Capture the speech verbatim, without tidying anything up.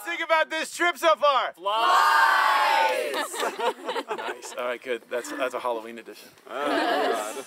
guys think about this trip so far? Flies! Nice. All right, good. That's that's a Halloween edition. Oh, God.